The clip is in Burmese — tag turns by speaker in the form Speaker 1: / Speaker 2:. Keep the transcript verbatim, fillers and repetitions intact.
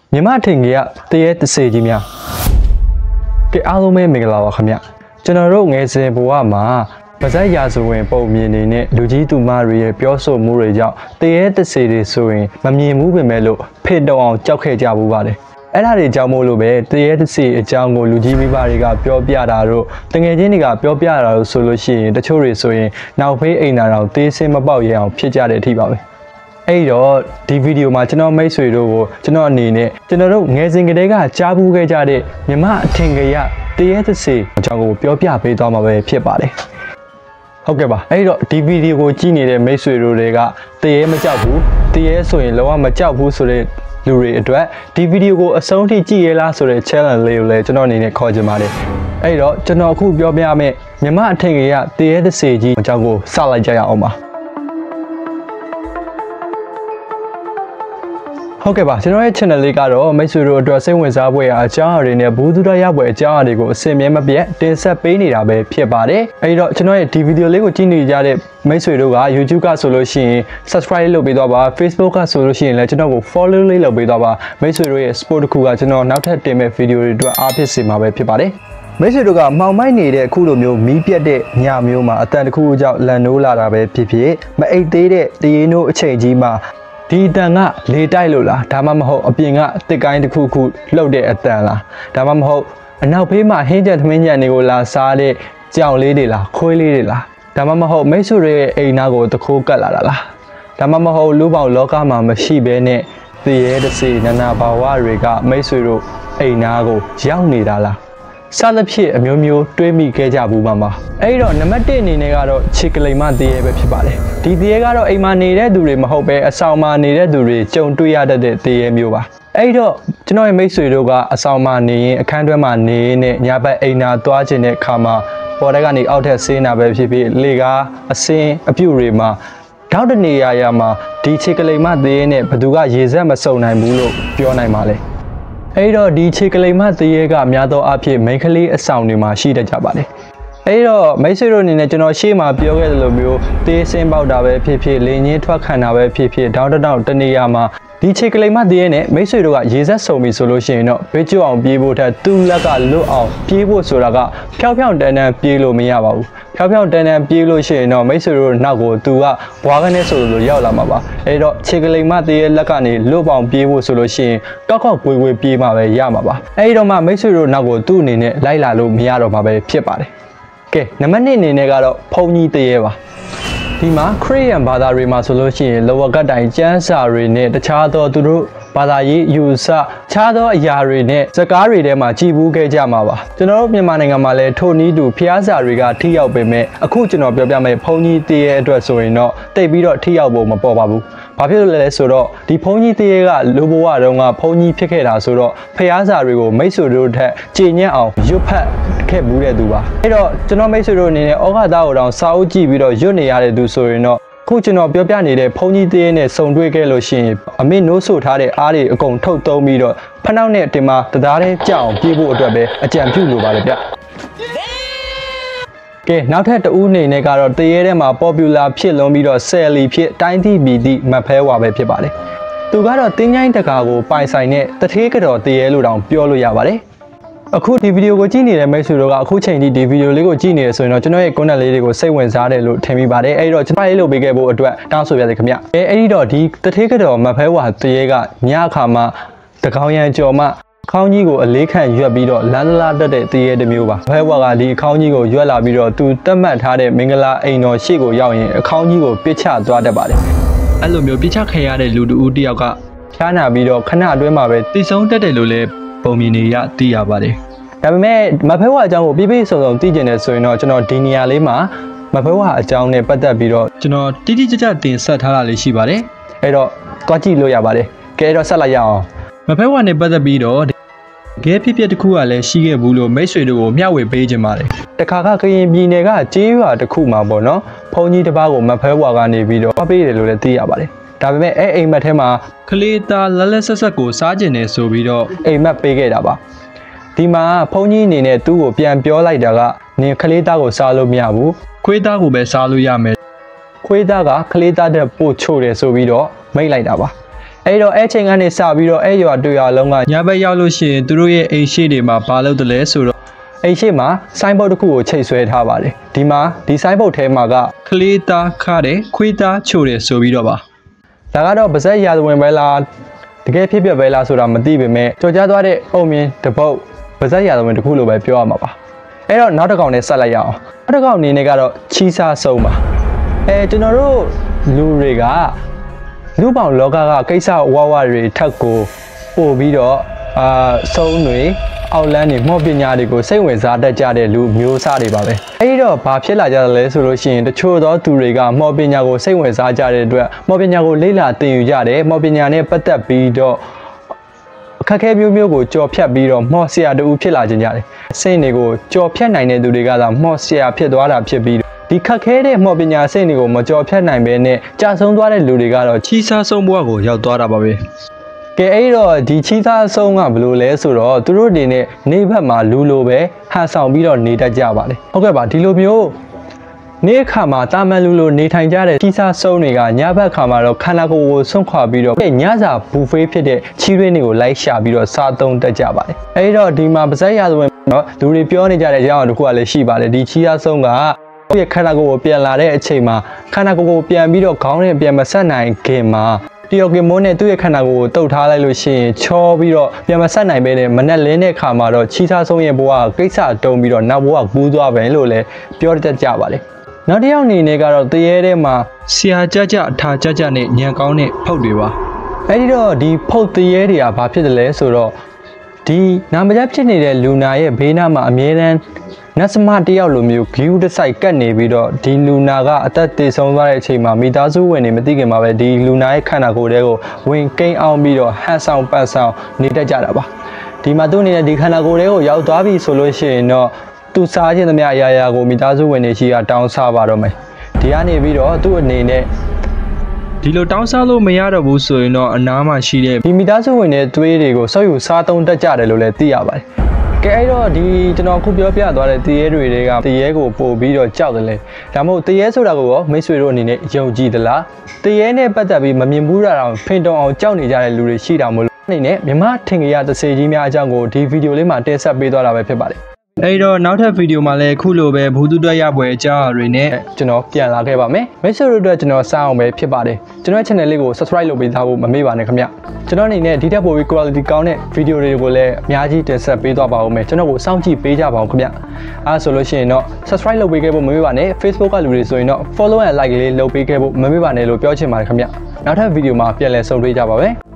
Speaker 1: မြမထင်ကြီးကတရေတစေကြီးများကဲအားလုံးပဲမင်္ဂလာပါခင်ဗျကျွန်တော်တို့ငယ်စဉ်ဘဝမှာပါဇက်ရာဇဝင်ပုံမြင်နေနဲ့လူကြီးသူမတွေရဲ့ပြောဆိုမှုတွေကြောင့်တရေတစေတွေဆိုရင်မမြင်ဘူးပဲမဲ့လို့ဖေတုံအောင်ကြောက်ခဲ့ကြဘူးပါတယ်အဲ့ဒါတွေကြောင့်မို့လို့ပဲတရေတစေအကြောင်းကိုလူကြီးမိဘတွေကပြောပြတာတို့တငယ်ချင်းတွေကပြောပြတာတို့ဆိုလို့ရှိရင်တချို့တွေဆိုရင်နောက်ဖေးအိမ်သာတော်သေးစင်းမပေါက်ရအောင်ဖြစ်ကြတဲ့အထိပါပဲအဲ့တော့ဒီဗီဒီယိုမှာကျွန်တော်မိတ်ဆွေတို့ကိုကျွန်တော်အနေနဲ့ကျွန်တော်တို့ငယ်စဉ်ကတည်းကကြားဘူးခဲ့ကြတဲ့မြမအထင်ကရတရေတစေအကြောင်းကိုပြောပြပေးသွားမှာပဲဖြစ်ပါတယ်ဟုတ်ကဲ့ပါအဲ့တော့ဒီဗီဒီယိုကိုကြည့်နေတဲ့မိတ်ဆွေတို့တွေကတရေမကြောက်ဘူးတရေဆိုရင်လုံးဝမကြောက်ဘူးဆိုတဲ့လူတွေအတွက်ဒီဗီဒီယိုကိုအဆုံးထိကြည့်ရလားဆိုတဲ့ challenge လေးကိုလည်းကျွန်တော်အနေနဲ့ခေါ်ချင်ပါတယ်အဲ့တော့ကျွန်တော်အခုပြောပြမယ့်မြမအထင်ကရတရေတစေကြီးအကြောင်းကိုစလိုက်ကြရအောင်ပါဟုတ်ကဲ့ပါကျွန်တော်ရဲ့ channel လေးကတော့မိတ်ဆွေတို့အတွက်စိတ်ဝင်စားဖွယ်အကြောင်းအရာတွေနဲ့ဘူးသူတော်ရဖွယ်အကြောင်းအရာတွေကိုအစင်မြဲမပြတ်တင်ဆက်ပေးနေတာပဲဖြစ်ပါတယ်အဲဒီတော့ကျွန်တော်ရဲ့ဒီဗီဒီယိုလေးကိုကြည့်နေကြတဲ့မိတ်ဆွေတို့က YouTube ကဆိုလို့ရှိရင် subscribe လုပ်ပေးသွားပါ Facebook ကဆိုလို့ရှိရင်လည်းကျွန်တော်ကို follow လေးလုပ်ပေးသွားပါမိတ်ဆွေတို့ရဲ့ support တစ်ခုကကျွန်တော်နောက်ထပ်တင်မဲ့ဗီဒီယိုတွေအတွက်အားဖြစ်စေမှာပဲဖြစ်ပါတယ်မိတ်ဆွေတို့ကမှောင်မိုက်နေတဲ့အခုလိုမျိုးမီးပြတ်တဲ့ညမျိုးမှာအတန်တစ်ခုအကြောင်းလန်နိုးလာတာပဲဖြစ်ဖြစ်မအိတ်သေးတဲ့တရေနိုးအချိန်ကြီးမှာဒီအတန်ကလေတိုက်လို့လားဒါမှမဟုတ်အပြင်ကတစ်ကိုင်းတစ်ခုခုလှုပ်တဲ့အတန်လားဒါမှမဟုတ်အနောက်ဖေးမှာဟင်းကြက်သမင်းကြက်တွေကိုလာစားတဲ့ကြောင်လေးတွေလားခွေးလေးတွေလားဒါမှမဟုတ်မိတ်ဆွေရဲ့အိမ်သားကိုတခိုးကတ်လာတာလားဒါမှမဟုတ်လူပေါင်းလောကမှာမရှိဘဲနဲ့တရေတစေနနာဘာဝတွေကမိတ်ဆွေတို့အိမ်သားကိုရောက်နေတာလားစသဖြင့်အမျိုးမျိုးတွေးမိခဲ့ကြဘူးမှာပါအဲ့တော့နံပါတ်တစ်အနေနဲ့ကတော့ခြေကလိမ်မတရေပဲဖြစ်ပါတယ်ဒီတရေကတော့အိမ်မှာနေတဲ့သူတွေမဟုတ်ပဲအဆောင်မှာနေတဲ့သူတွေကြုံတွေ့ရတတ်တဲ့တရေမျိုးပါအဲ့တော့ကျွန်တော်ရဲ့မိတ်ဆွေတို့ကအဆောင်မှာနေရင်အခန်းတွဲမှာနေရင်ညဘက်အိမ်နာသွားခြင်းတဲ့အခါမှာပေါ်တက်ကနေအောက်ထက်ဆင်းတာပဲဖြစ်ဖြစ်လေကားအစင်းအပြုတ်တွေမှာတောက်တနေရာရာမှာဒီခြေကလိမ်မတရေနဲ့ဘသူကရေစက်မစုံနိုင်ဘူးလို့ပြောနိုင်ပါလေအဲ့တော့ဒီခြေကလိမ်မတရေကများသောအားဖြင့်မိန်းကလေးအဆောင်တွေမှာရှိတတ်ကြပါတယ်အဲ့တော့မိတ်ဆွေတို့အနေနဲ့ကျွန်တော်ရှေ့မှာပြောခဲ့သလိုမျိုးသေးစင်းပေါက်တာပဲဖြစ်ဖြစ်လေညင်းထွက်ခံတာပဲဖြစ်ဖြစ်တောက်တောက်တနေရာမှာဒီခြေကလိမ်မတရေနဲ့မိတ်ဆွေတို့ကရေစက်စုံပြီဆိုလို့ရှိရင်တော့ဘေးကျွအောင်ပြေးဖို့ထက်သူ့လက်ကလွတ်အောင်ပြေးဖို့ဆိုတာကဖြောက်ဖြောက်တန်းတန်းပြေးလို့မရပါဘူးဖြောက်ဖြောက်တန်းတန်းပြေးလို့ရှိရင်တော့မိတ်ဆွေတို့နောက်ကိုသူကဘွားကနေဆိုလို့ရောက်လာမှာပါအဲ့တော့ခြေကလိမ်မတရေလက်ကနေလွတ်ပေါင်ပြေးဖို့ဆိုလို့ရှိရင်ကောက်ကောက်ကွေကွေပြေးမှာပဲရမှာပါအဲ့တော့မှမိတ်ဆွေတို့နောက်ကိုသူ့အနေနဲ့လိုက်လာလို့မရတော့မှာပဲဖြစ်ပါတယ်ကဲနံပါတ်နှစ်အနေနဲ့ကတော့ဖုံကြီးတရေပါဒီမှာခရစ်ယာန်ဘာသာတွေမှာဆိုလို့ရှိရင်လောကတိုင်ကျမ်းစာတွေနဲ့တခြားသောသူတို့ဘာသာရေးယူဆခြားသောအရာတွေနဲ့စကားတွေထဲမှာကြည်ဘူးခဲ့ကြမှာပါကျွန်တော်တို့မြန်မာနိုင်ငံမှာလည်းထိုနည်းတူဖျားစာတွေကထိရောက်ပေမဲ့အခုကျွန်တော်ပြောပြမယ့်ဘုန်းကြီးတရေအတွက်ဆိုရင်တော့တိတ်ပြီးတော့ထိရောက်ဖို့မပေါ်ပါဘူးဘာဖြစ်လို့လဲဆိုတော့ဒီဘုန်းကြီးတရေကလူဘဝတုန်းကဘုန်းကြီးဖြစ်ခဲ့တာဆိုတော့ဖျားစာတွေကိုမိတ်ဆွေတို့ထက်ကြည်ညက်အောင်ရွတ်ဖတ်ခဲ့ဘူးတဲ့သူပါအဲ့တော့ကျွန်တော်မိတ်ဆွေတို့အနေနဲ့ဩဃာတကိုတောင်စာအုပ်ကြည့်ပြီးတော့ရွတ်နေရတဲ့သူဆိုရင်တော့ခုကျွန်တော်ပြောပြနေတဲ့ဘုန်းကြီးသေးနဲ့စုံတွေ့ခဲ့လို့ရှိရင်အမေနိုးဆိုထားတဲ့အားတွေအကုန်ထုတ်သုံးပြီးတော့ဖနှောက်နဲ့တင်မှာတရားတဲ့ကြောက်အောင်ပြေးဖို့အတွက်ပဲအကြံပြုလိုပါလေဗျကဲနောက်ထပ်တဦးအနေနဲ့ကတော့တရေထဲမှာ popular ဖြစ်လွန်ပြီးတော့ selly ဖြစ်တိုင်းတိပြည်တိမဖဲဝါပဲဖြစ်ပါတယ်သူကတော့တင်းချိုင်းတကာကိုပိုင်ဆိုင်တဲ့တထေးကတော်တရေလို့တောင်ပြောလို့ရပါတယ်အခုဒီဗီဒီယိုကိုကြည့်နေတဲ့မိတ်ဆွေတို့ကအခုချိန်ထိဒီဗီဒီယိုလေးကိုကြည့်နေရဆိုရင်တော့ကျွန်တော်ရဲ့ content လေးတွေကိုစိတ်ဝင်စားတယ်လို့ထင်မိပါတယ်အဲ့တော့ကျွန်တော်လေးလုပ်ပေးခဲ့ဖို့အတွက်တောင်းဆိုပါရစေခင်ဗျအဲအဲ့ဒီတော့ဒီတထေးကတော်မဖဲဝါတရေကညအခါမှာတကောင်ရန်ကြော်မှခေါင်းကြီးကိုအလေးခံရွက်ပြီးတော့လန်းလာတက်တဲ့တရေတစ်မျိုးပါဖဲဝါကဒီအခေါင်းကြီးကိုရွက်လာပြီးတော့သူတက်မှတ်ထားတဲ့မင်္ဂလာအိမ်တော်ရှေ့ကိုရောက်ရင်အခေါင်းကြီးကိုပစ်ချသွားတတ်ပါတယ်အဲ့လိုမျိုးပစ်ချခံရတဲ့လူတူဦးတယောက်ကဖျားနာပြီးတော့ခဏအတွင်းမှာပဲတိဆုံးတက်တယ်လို့လည်းပုံမြင်နေရသိရပါတယ်ဒါပေမဲ့မဖဲဝါအကြောင်းကိုပြပြစုံစုံသိကျင်တယ်ဆိုရင်တော့ကျွန်တော်ဒီနေရာလေးမှာမဖဲဝါအကြောင်းနဲ့ပတ်သက်ပြီးတော့ကျွန်တော်တိတိကျကျတင်ဆက်ထားတာလေးရှိပါတယ်အဲ့တော့ကြွားကြည့်လို့ရပါတယ်ကဲတော့ဆက်လိုက်ရအောင်မဖဲဝါနဲ့ပတ်သက်ပြီးတော့ကဲဖြစ်ဖြစ်တစ်ခုကလည်းရှိခဲ့ဘူးလို့မိတ်ဆွေတို့ကိုမျှဝေပေးခြင်းပါတယ်တခါကကရင်ပြည်နယ်ကကြေးရွာတစ်ခုမှာပေါ့နော်ဘုံကြီးတစ်ပါးကိုမဖဲဝါကနေပြီးတော့ပေးတယ်လို့လည်းသိရပါတယ်ဒါပေမဲ့အဲ့အိမ်မက်ထဲမှာကလေးသားလက်လက်ဆက်ဆက်ကိုစားကျင်နေဆိုပြီးတော့အိမ်မက်ပေးခဲ့တာပါဒီမှာဘုန်းကြီးအနေနဲ့သူ့ကိုပြန်ပြောလိုက်တာကနင်ကလေးသားကိုစားလို့မရဘူးခွေးသားကိုပဲစားလို့ရမယ်ခွေးသားကကလေးသားတဲ့ပို့ချို့တယ်ဆိုပြီးတော့မိတ်လိုက်တာပါအဲ့တော့အဲ့ချိန်ကနေစပြီးတော့အဲ့ရွာတွေ့ရွာလုံးကညဘက်ရောက်လို့ရှိရင်သူတို့ရဲ့အိမ်ရှိတွေမှာဘာလုပ်တယ်လဲဆိုတော့အိမ်ရှိမှာဆိုင်းဘုတ်တစ်ခုကိုချိတ်ဆွဲထားပါတယ်ဒီမှာဒီဆိုင်းဘုတ်ထဲမှာကကလေးသားခါတယ်ခွေးသားချိုတယ်ဆိုပြီးတော့ပါဒါကတော့ပါဇက်ရာဇဝင်ပဲလားတကယ်ဖြစ်ပြပဲလားဆိုတာမသိပေမဲ့ကြော်ကြားသွားတဲ့အုံမြင်တပုတ်ပါဇက်ရာဇဝင်တစ်ခုလိုပဲပြောရမှာပါအဲ့တော့နောက်တစ်ကောင်နဲ့ဆက်လိုက်ရအောင်နောက်တစ်ကောင်အနေနဲ့ကတော့ချီးစားဆုံးပါအဲကျွန်တော်တို့လူတွေကလူပေါင်းလောကကကိစ္စဝဝတွေထက်ကိုပို့ပြီးတော့အာဆုံးတွေအောက်လန်းတွေမော့ပညာတွေကိုစိတ်ဝင်စားတတ်ကြတဲ့လူမျိုးစားတွေပါပဲအဲဒီတော့ဘာဖြစ်လာကြတယ်လဲဆိုလို့ရှိရင်တချို့သောသူတွေကမော့ပညာကိုစိတ်ဝင်စားကြတဲ့အတွက်မော့ပညာကိုလေ့လာသင်ယူကြတယ်မော့ပညာနဲ့ပတ်သက်ပြီးတော့အခက်အခဲမျိုးမျိုးကိုကြော်ဖြတ်ပြီးတော့မော့ဆရာတူဖြစ်လာကြကြတယ်အဆင့်တွေကိုကြော်ဖြတ်နိုင်တဲ့သူတွေကသာမော့ဆရာဖြစ်သွားတာဖြစ်ပြီးဒီခက်ခဲတဲ့မော်ပညာစိတ်တွေကိုမကြော်ဖြတ်နိုင်ပဲနဲ့ကြာဆုံးသွားတဲ့လူတွေကတော့ချီးစားဆုံးဘဝကိုရောက်သွားတာပါပဲကဲအဲ့တော့ဒီချီးစားဆုံးကဘယ်လိုလဲဆိုတော့သူတို့တွေနဲ့နေဘက်မှာလူလိုပဲဟန်ဆောင်ပြီးတော့နေတတ်ကြပါလေဟုတ်ကဲ့ပါဒီလိုမျိုးနေ့ခါမှာတာမန်လူလိုနေထိုင်ကြတဲ့ချီးစားဆုံးတွေကညဘက်ခါမှာတော့ခန္ဓာကိုယ်ကိုဆွန့်ခွာပြီးတော့ညစာဘူဖေးဖြစ်တဲ့ချီးရင်းတွေကိုလိုက်ရှာပြီးတော့စားသုံးတတ်ကြပါလေအဲ့တော့ဒီမှာပါဇက်ရဆိုရင်တော့လူတွေပြောနေကြတဲ့အကြောင်းအတစ်ခုကလည်းရှိပါတယ်ဒီချီးစားဆုံးကရဲ့ခန္ဓာကိုယ်ကိုပြန်လာတဲ့အချိန်မှာခန္ဓာကိုယ်ကိုပြန်ပြီးတော့ခေါင်းနဲ့ပြန်မဆက်နိုင်ခင်မှာတယောက်ကင်မွန်းနဲ့သူ့ရဲ့ခန္ဓာကိုယ်ကိုတုတ်ထားလိုက်လို့ရှိရင်ချောပြီးတော့ပြန်မဆက်နိုင်ပဲနဲ့မနဲ့လင်းတဲ့ခါမှာတော့ချီးစားဆုံးရဲ့ဘဝကိစ္စတုံးပြီးတော့နောက်ဘဝကူးသွားပဲလို့လည်းပြောတတ်ကြပါလေနောက်တစ်ယောက်အနေနဲ့ကတော့တရေထဲမှာဆရာကြကြအထာကြကြနဲ့ညံကောင်းတဲ့ဖုတ်တွေပါအဲဒီတော့ဒီဖုတ်တရေတွေကဘာဖြစ်တယ်လဲဆိုတော့ဒီနာမကျဖြစ်နေတဲ့လူနာရဲ့ဘေးနားမှာအမြဲတမ်းနတ်စမတယောက်လိုမျိုးဂီယူတစ်ဆိုင်ကတ်နေပြီးတော့ဒီလူနာကအသက်သေဆုံးသွားတဲ့အချိန်မှာမိသားစုဝင်တွေမသိခင်မှာပဲဒီလူနာရဲ့ခန္ဓာကိုယ်တွေကိုဝင်ကိန်းအောင်ပြီးတော့ဟန်ဆောင်ပတ်ဆောင်နေတတ်ကြတာပါဒီမှာသူ့အနေနဲ့ဒီခန္ဓာကိုယ်တွေကိုရောက်သွားပြီဆိုလို့ရှိရင်တော့သူစားခြင်းသမျှအရာရာကိုမိသားစုဝင်တွေရှိကတောင်းစားပါတော့မယ်ဒီကနေပြီးတော့သူ့အနေနဲ့ဒီလိုတောင်းစားလို့မရတော့ဘူးဆိုရင်တော့အနားမှာရှိတဲ့ဒီမိသားစုဝင်တွေသွေးတွေကိုစောက်ယူစားသုံးတတ်ကြတယ်လို့လည်းသိရပါတယ်ကဲအဲ့တော့ဒီကျွန်တော်ခုပြောပြသွားတဲ့တရေတွေကတရေကိုပို့ပြီးတော့ကြောက်တယ်လေဒါမှမဟုတ်တရေဆိုတာကိုရောမိတ်ဆွေတို့အနေနဲ့ယုံကြည်သလားတရေနဲ့ပတ်သက်ပြီးမမြင်ဘူးတာတော့ဖင်တုံအောင်ကြောက်နေကြတဲ့လူတွေရှိတာမို့လို့အနေနဲ့မြမထင်ကြရတစေကြီးများအကြောင်းကိုဒီဗီဒီယိုလေးမှာတင်ဆက်ပေးသွားတာပဲဖြစ်ပါတယ်အဲ့တော့နောက်ထပ်ဗီဒီယိုမှာလည်းခုလိုပဲဘူးသူတွက်ရပွဲအကြောင်းအရာတွေနဲ့ကျွန်တော်ပြန်လာခဲ့ပါမယ်မိတ်ဆွေတို့အတွက်ကျွန်တော်စအောင်ပဲဖြစ်ပါတယ်ကျွန်တော် channel လေးကို subscribe လုပ်ပေးသားဖို့မမေ့ပါနဲ့ခင်ဗျကျွန်တော်အနေနဲ့ဒီတက်ပိုပြီး quality ကောင်းတဲ့ဗီဒီယိုတွေကိုလည်းအများကြီးတင်ဆက်ပေးသွားပါဦးမယ်ကျွန်တော်ကိုစောင့်ကြည့်ပေးကြပါဦးခင်ဗျအဲဆိုလို့ရှိရင်တော့ subscribe လုပ်ပေးခဲ့ဖို့မမေ့ပါနဲ့ Facebook ကလူတွေဆိုရင်တော့ follow and like လေးလုပ်ပေးခဲ့ဖို့မမေ့ပါနဲ့လို့ပြောချင်ပါတယ်ခင်ဗျနောက်ထပ်ဗီဒီယိုမှာပြန်လည်ဆုံတွေ့ကြပါမယ်